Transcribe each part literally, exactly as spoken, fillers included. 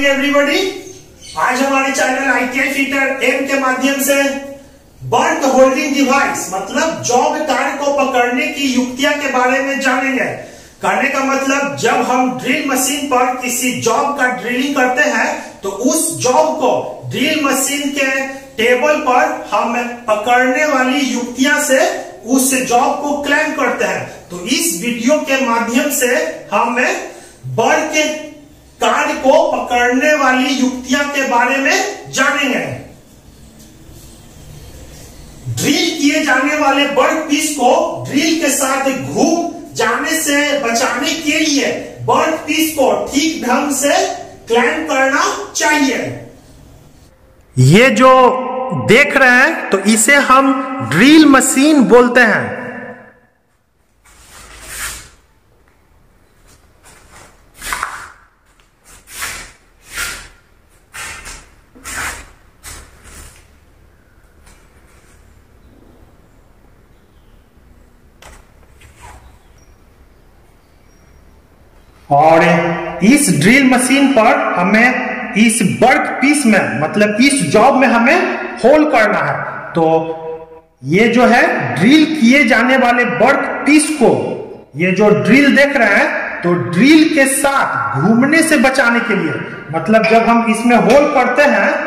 Morning everybody. आज हमारे channel ITI fitter M के माध्यम से बर्थ होल्डिंग डिवाइस मतलब जॉब कार्य को पकड़ने की युक्तियां के बारे में जानेंगे। करने का मतलब जब हम ड्रिल मशीन पर किसी जॉब का ड्रिलिंग करते हैं तो उस जॉब को ड्रिल मशीन के टेबल पर हम पकड़ने वाली युक्तियां से उस जॉब को क्लेम करते हैं। तो इस वीडियो के माध्यम से हम बर्थ के कार्य को पकड़ने वाली युक्तियां के बारे में जानेंगे। ड्रिल किए जाने वाले बर्थ पीस को ड्रिल के साथ घूम जाने से बचाने के लिए बर्थ पीस को ठीक ढंग से क्लैंप करना चाहिए। ये जो देख रहे हैं तो इसे हम ड्रिल मशीन बोलते हैं। और इस ड्रिल मशीन पर हमें इस बर्थ पीस में मतलब इस जॉब में हमें होल करना है। तो ये जो है ड्रिल किए जाने वाले बर्थ पीस को ये जो ड्रिल देख रहे हैं तो ड्रिल के साथ घूमने से बचाने के लिए मतलब जब हम इसमें होल करते हैं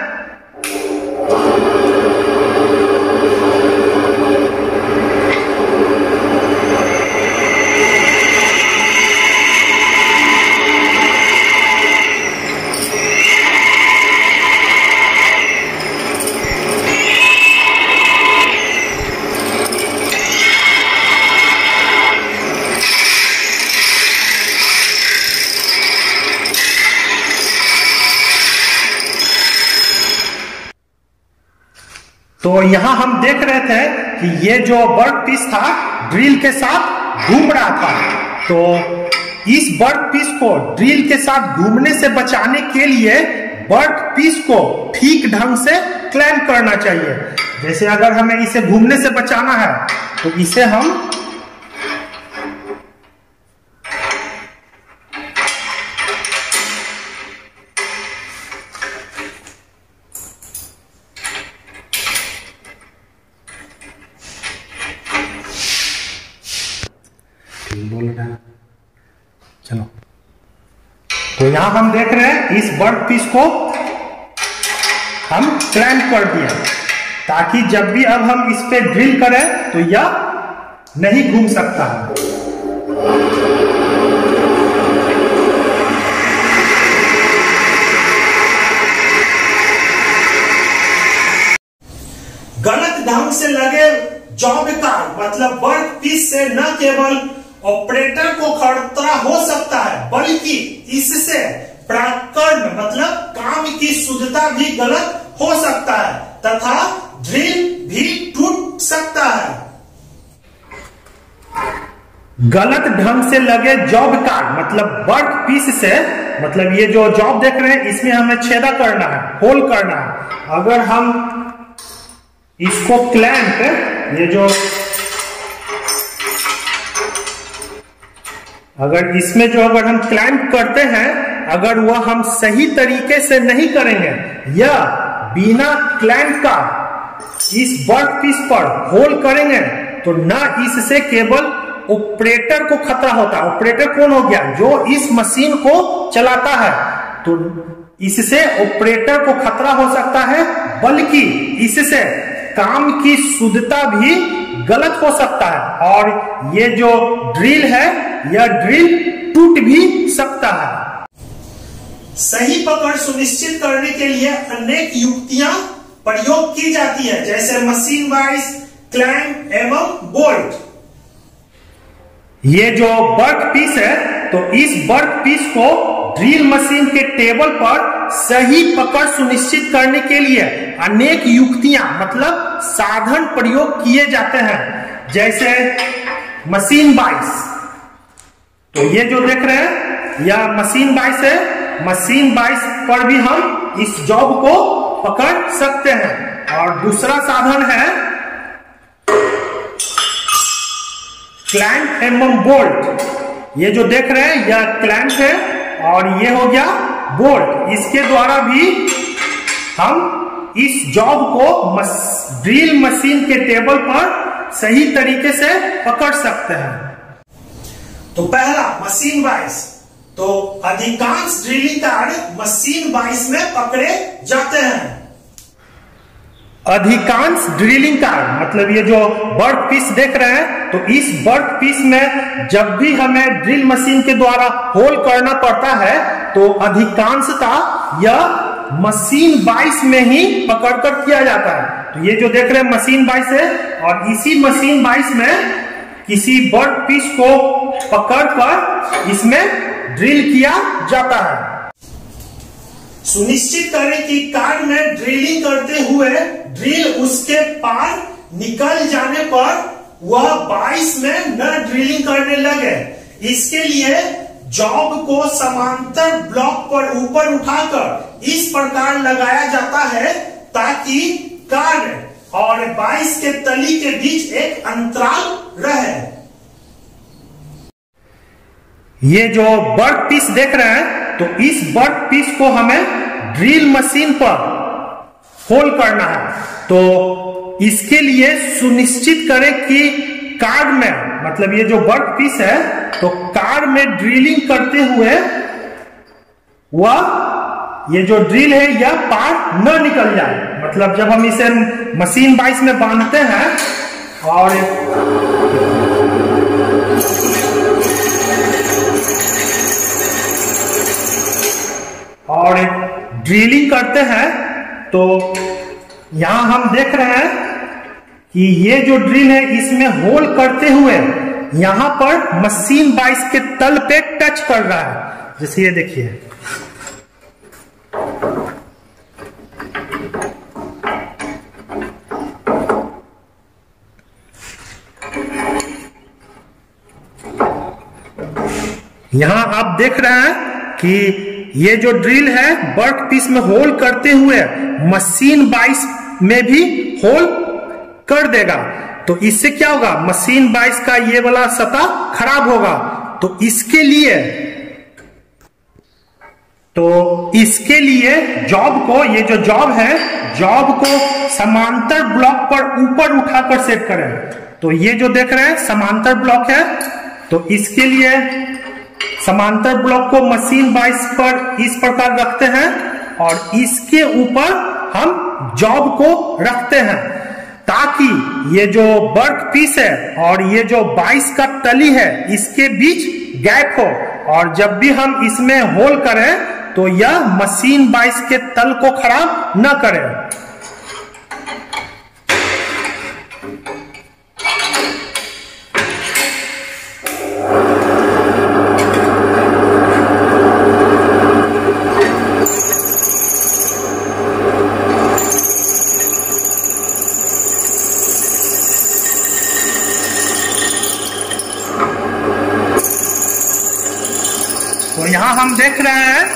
तो यहां हम देख रहे थे कि ये जो बर्थ पीस था ड्रिल के साथ घूम रहा था। तो इस बर्थ पीस को ड्रिल के साथ घूमने से बचाने के लिए बर्थ पीस को ठीक ढंग से क्लैंप करना चाहिए। जैसे अगर हमें इसे घूमने से बचाना है तो इसे हम बोल रहे हैं चलो। तो यहां हम देख रहे हैं इस बर्थ पीस को हम क्लैंप कर दिया ताकि जब भी अब हम इस पे ड्रिल करें तो यह नहीं घूम सकता है। गलत ढंग से लगे जॉब का मतलब बर्थ पीस से न केवल ऑपरेटर को खतरा हो सकता है बल्कि इससे प्रकरण मतलब काम की शुद्धता भी गलत हो सकता है तथा ड्रिल भी टूट सकता है। गलत ढंग से लगे जॉब का मतलब बर्थ पीस से मतलब ये जो जॉब देख रहे हैं इसमें हमें छेदा करना है, होल करना है। अगर हम इसको क्लैंप ये जो अगर इसमें जो अगर हम क्लैंप करते हैं अगर वह हम सही तरीके से नहीं करेंगे या बिना क्लैंप का इस बर्थ पीस पर होल करेंगे तो ना इससे केवल ऑपरेटर को खतरा होता है। ऑपरेटर कौन हो गया? जो इस मशीन को चलाता है। तो इससे ऑपरेटर को खतरा हो सकता है बल्कि इससे काम की शुद्धता भी गलत हो सकता है और ये जो ड्रिल है यह ड्रिल टूट भी सकता है। सही पकड़ सुनिश्चित करने के लिए अनेक युक्तियां प्रयोग की जाती है जैसे मशीन वाइज क्लैंप एवं बोल्ट। ये जो बर्थ पीस है तो इस बर्थ पीस को ड्रिल मशीन के टेबल पर सही पकड़ सुनिश्चित करने के लिए अनेक युक्तियां मतलब साधन प्रयोग किए जाते हैं जैसे मशीन बाइस। तो ये जो देख रहे हैं यह मशीन बाइस है। मशीन बाइस पर भी हम इस जॉब को पकड़ सकते हैं। और दूसरा साधन है क्लैंप एवं बोल्ट। ये जो देख रहे हैं यह क्लैंप है और ये हो गया बोल्ट, इसके द्वारा भी हम इस जॉब को मस, ड्रिल मशीन के टेबल पर सही तरीके से पकड़ सकते हैं। तो पहला मशीन वाइस, तो अधिकांश ड्रिलिंग कार्य मशीन वाइस में पकड़े जाते हैं। अधिकांश ड्रिलिंग कार्ड मतलब ये जो वर्क पीस देख रहे हैं, तो इस वर्क पीस में जब भी हमें ड्रिल मशीन के द्वारा होल करना पड़ता है तो अधिकांशतः यह मशीन बाइस में ही पकड़कर किया जाता है। तो ये जो देख रहे हैं मशीन बाइस है, और इसी मशीन बाइस में किसी वर्क पीस को पकड़कर इसमें ड्रिल किया जाता है। सुनिश्चित करें कि कार में ड्रिलिंग करते हुए ड्रिल उसके पार निकल जाने पर वह बाइस में न ड्रिलिंग करने लगे। इसके लिए जॉब को समांतर ब्लॉक पर ऊपर उठाकर इस प्रकार लगाया जाता है ताकि कार और बाइस के तली के बीच एक अंतराल रहे। ये जो वर्क पीस देख रहे हैं, तो इस वर्क पीस को हमें ड्रिल मशीन पर होल करना है। तो इसके लिए सुनिश्चित करें कि कार में मतलब ये जो वर्क पीस है, तो कार में ड्रिलिंग करते हुए वह ये जो ड्रिल है यह पार न निकल जाए। मतलब जब हम इसे मशीन बाइस में बांधते हैं और और ड्रिलिंग करते हैं, तो यहां हम देख रहे हैं कि ये जो ड्रिल है इसमें होल करते हुए यहां पर मशीन बाइस के तल पे टच कर रहा है। जैसे ये देखिए, यहां आप देख रहे हैं कि ये जो ड्रिल है वर्क पीस में होल करते हुए मशीन बाइस में भी होल कर देगा। तो इससे क्या होगा, मशीन बाइस का ये वाला सतह खराब होगा। तो इसके लिए तो इसके लिए जॉब को, ये जो जॉब है, जॉब को समांतर ब्लॉक पर ऊपर उठाकर सेट करें। तो ये जो देख रहे हैं समांतर ब्लॉक है, तो इसके लिए समांतर ब्लॉक को मशीन बाइस पर इस प्रकार रखते हैं और इसके ऊपर हम जॉब को रखते हैं ताकि ये जो वर्क पीस है और ये जो बाइस का तली है इसके बीच गैप हो, और जब भी हम इसमें होल करें तो यह मशीन बाइस के तल को खराब न करे। तो यहां हम देख रहे हैं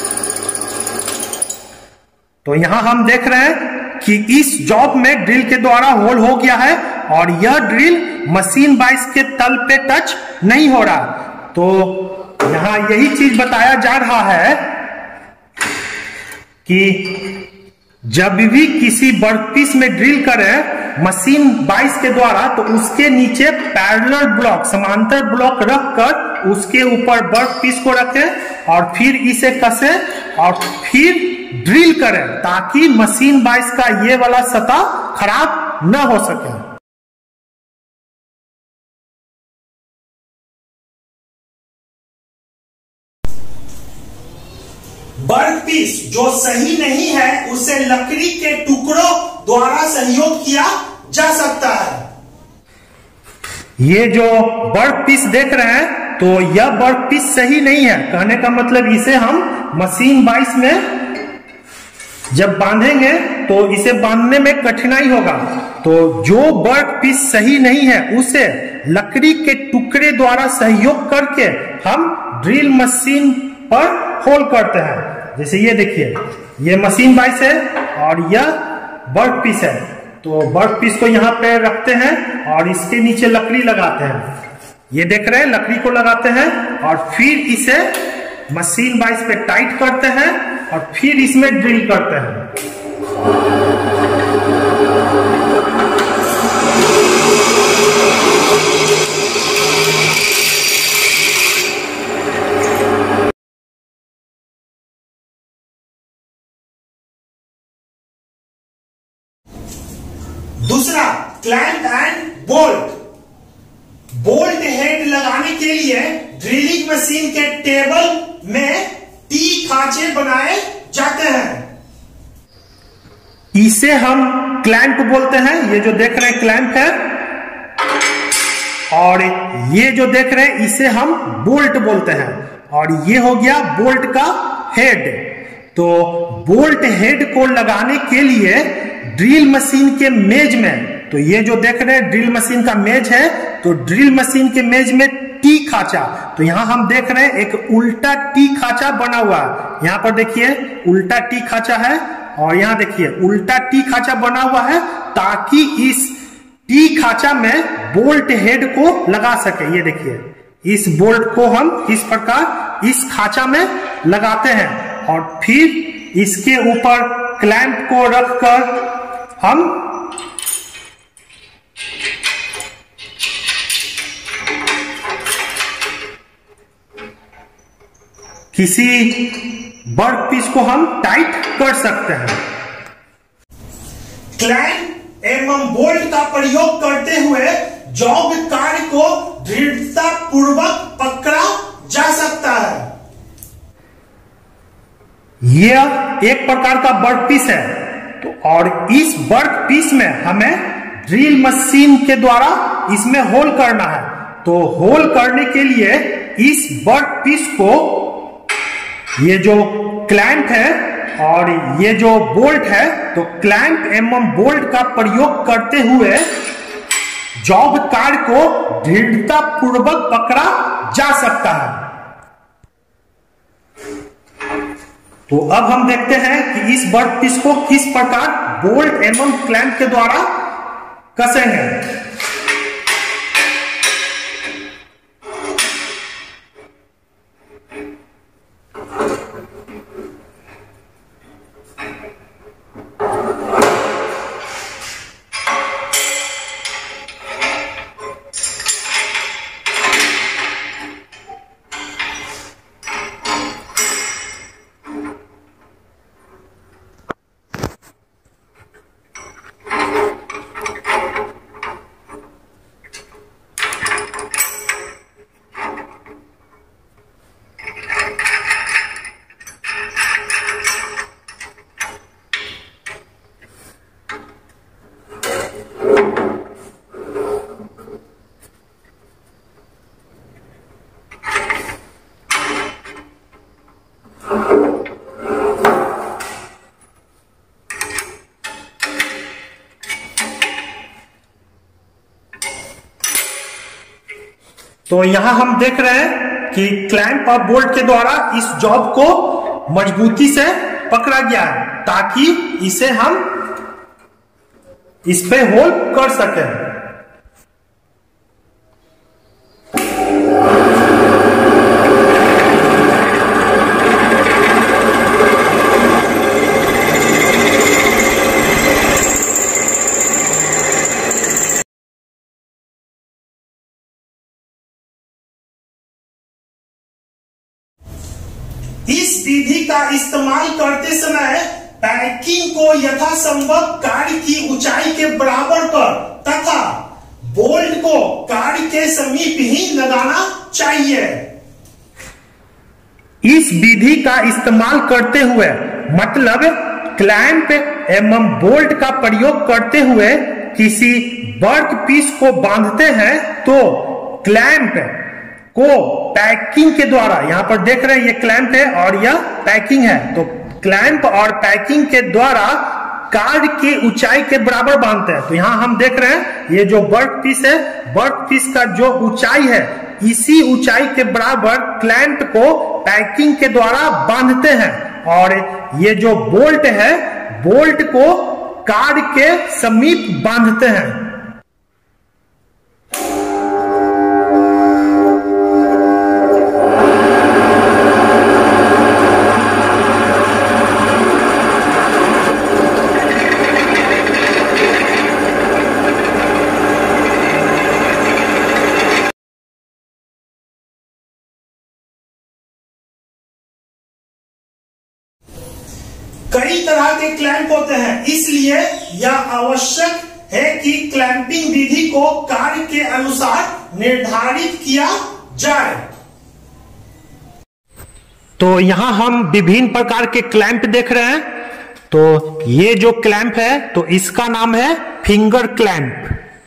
तो यहां हम देख रहे हैं कि इस जॉब में ड्रिल के द्वारा होल हो गया है और यह ड्रिल मशीन बाइस के तल पे टच नहीं हो रहा। तो यहां यही चीज बताया जा रहा है कि जब भी किसी वर्कपीस में ड्रिल करें मशीन बाइस के द्वारा, तो उसके नीचे पैरेलल ब्लॉक, समांतर ब्लॉक रखकर उसके ऊपर वर्कपीस को रखें और फिर इसे कसें और फिर ड्रिल करें ताकि मशीन बाइस का ये वाला सतह खराब न हो सके। वर्कपीस जो सही नहीं है उसे लकड़ी के टुकड़ों द्वारा सहयोग किया जा सकता है। ये जो वर्कपीस देख रहे हैं तो यह वर्कपीस सही नहीं है, कहने का मतलब इसे हम मशीन बाइस में जब बांधेंगे तो इसे बांधने में कठिनाई होगा। तो जो वर्कपीस सही नहीं है उसे लकड़ी के टुकड़े द्वारा सहयोग करके हम ड्रिल मशीन पर होल करते हैं। जैसे ये देखिए, ये मशीन बाइस है और यह वर्कपीस है। तो वर्कपीस को यहाँ पे रखते हैं और इसके नीचे लकड़ी लगाते हैं। ये देख रहे हैं, लकड़ी को लगाते हैं और फिर इसे मशीन बाइस पे टाइट करते हैं और फिर इसमें ड्रिल करते हैं। दूसरा clamp and bolt. Bolt head लगाने के लिए ड्रिलिंग मशीन के टेबल में टी खांचे बनाए जाते हैं। इसे हम क्लैंप बोलते हैं। ये जो देख रहे हैं क्लैंप है, और ये जो देख रहे हैं इसे हम बोल्ट बोलते हैं। और ये हो गया बोल्ट का हेड। तो बोल्ट हेड को लगाने के लिए ड्रिल मशीन के मेज में, तो ये जो देख रहे हैं ड्रिल मशीन का मेज है, तो ड्रिल मशीन के मेज में टी खांचा, तो यहां हम देख रहे हैं एक उल्टा टी खांचा बना हुआ है। यहां पर देखिए उल्टा टी खांचा है, और यहां देखिए उल्टा टी खांचा बना हुआ है, ताकि इस टी खांचा में बोल्ट हेड को लगा सके। ये देखिए इस बोल्ट को हम इस प्रकार इस खांचा में लगाते हैं, और फिर इसके ऊपर क्लैंप को रखकर हम किसी वर्क पीस को हम टाइट कर सकते हैं। क्लैंप एवं बोल्ट का प्रयोग करते हुए जॉब कार्य को दृढ़ता पूर्वक पकड़ा जा सकता है। यह एक प्रकार का वर्क पीस है, तो और इस वर्क पीस में हमें ड्रिल मशीन के द्वारा इसमें होल करना है। तो होल करने के लिए इस वर्क पीस को, ये जो क्लैंप है और ये जो बोल्ट है, तो क्लैंप एवं बोल्ट का प्रयोग करते हुए जॉब कार्य को दृढ़ता पूर्वक पकड़ा जा सकता है। तो अब हम देखते हैं कि इस वर्क पीस को किस प्रकार बोल्ट एवं क्लैंप के द्वारा कसेंगे। तो यहां हम देख रहे हैं कि क्लैंप और बोल्ट के द्वारा इस जॉब को मजबूती से पकड़ा गया है, ताकि इसे हम इस पे होल कर सकें। इस विधि का इस्तेमाल करते समय पैकिंग को यथासंभव कार्य की ऊंचाई के बराबर पर तथा बोल्ट को कार्य के समीप ही लगाना चाहिए। इस विधि का इस्तेमाल करते हुए मतलब क्लैंप एवं बोल्ट का प्रयोग करते हुए किसी वर्क पीस को बांधते हैं, तो क्लैंप को पैकिंग के द्वारा, यहां पर देख रहे हैं ये क्लैंप है और यह पैकिंग है, तो क्लैंप और पैकिंग के द्वारा कार्ड की ऊंचाई के बराबर बांधते हैं। तो यहां हम देख रहे हैं ये जो वर्क पीस है, वर्क पीस का जो ऊंचाई है, इसी ऊंचाई के बराबर क्लैंप को पैकिंग के द्वारा बांधते हैं, और ये जो बोल्ट है, बोल्ट को कार्ड के समीप बांधते हैं। कई तरह के क्लैंप होते हैं, इसलिए यह आवश्यक है कि क्लैंपिंग विधि को कार्य के अनुसार निर्धारित किया जाए। तो यहां हम विभिन्न प्रकार के क्लैंप देख रहे हैं। तो ये जो क्लैंप है तो इसका नाम है फिंगर क्लैंप,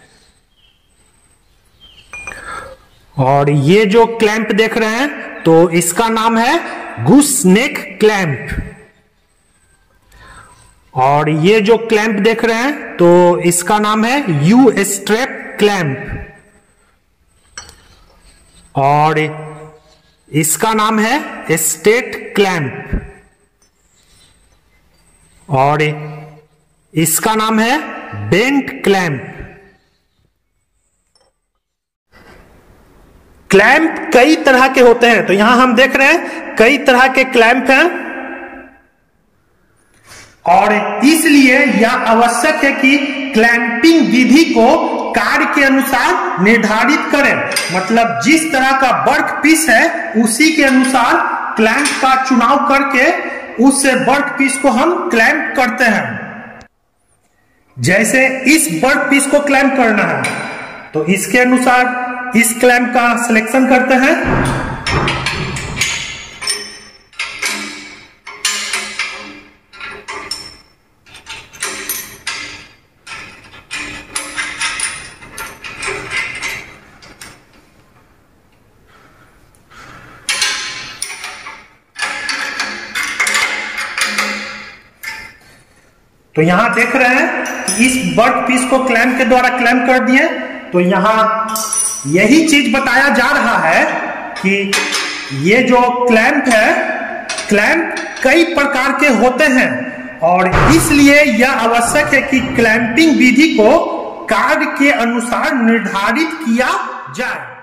और ये जो क्लैंप देख रहे हैं तो इसका नाम है गूस नेक क्लैंप, और ये जो क्लैंप देख रहे हैं तो इसका नाम है यू स्ट्रैप क्लैंप, और इसका नाम है स्टेट क्लैंप, और इसका नाम है बेंट क्लैंप। क्लैंप कई तरह के होते हैं, तो यहां हम देख रहे हैं कई तरह के क्लैंप हैं, और इसलिए यह आवश्यक है कि क्लैंपिंग विधि को कार्य के अनुसार निर्धारित करें। मतलब जिस तरह का वर्क पीस है उसी के अनुसार क्लैंप का चुनाव करके उस वर्क पीस को हम क्लैंप करते हैं। जैसे इस वर्क पीस को क्लैंप करना है तो इसके अनुसार इस क्लैंप का सिलेक्शन करते हैं, तो यहां देख रहे हैं कि इस वर्क पीस को क्लैंप के द्वारा क्लैंप कर दिए। तो यहां यही चीज बताया जा रहा है कि ये जो क्लैंप है, क्लैंप कई प्रकार के होते हैं, और इसलिए यह आवश्यक है कि क्लैंपिंग विधि को कार्य के अनुसार निर्धारित किया जाए।